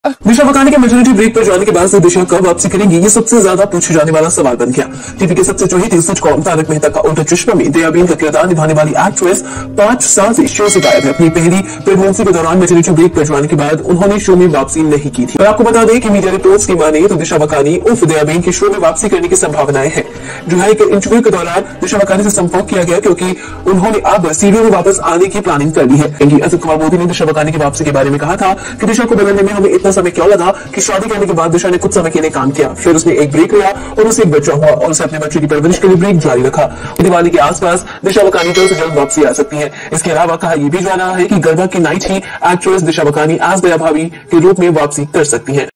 दिशा वकानी के maternity break पर जाने के बाद से दिशा कब वापसी करेंगी, ये सबसे ज्यादा पूछे जाने वाला सवाल बन गया। टीवी के सबसे चहेती सिटकॉम तारक मेहता का उल्टा चश्मा में दयाबेन का किरदार निभाने वाली एक्ट्रेस 5 साल से शो से गायब है। अपनी पहली प्रेगनेंसी के दौरान मैटरनिटी ब्रेक पर जाने के बाद उन्होंने शो में वापसी नहीं की थी। और आपको बता दें कि मीडिया रिपोर्ट्स की माने तो दिशा वकानी उर्फ दयाबेन के शो में वापसी करने की संभावनाएं हैं। जो है कि इंटरव्यू के दौरान दिशा वकानी से संपर्क किया गया क्योंकि उन्होंने अब सीरियल में वापस आने की प्लानिंग कर ली है। अजित कुमार मोदी ने दिशा वकानी की वापसी के बारे में कहा था कि दिशा को बदलने में हमें इतना समय क्यों लगा कि शादी करने के बाद दिशा ने कुछ समय के लिए काम किया, फिर उसने एक ब्रेक लिया और उसे एक बच्चा हुआ और उसे अपने बच्चे की परवरिश के लिए ब्रेक जारी रखा। दिवाली के आसपास दिशा वकानी जल्द से जल्द वापसी आ सकती है। इसके अलावा कहा यह भी जा रहा है कि गरबा की नाइट ही एक्ट्रेस दिशा वकानी आज दया भाभी के रूप में वापसी कर सकती है।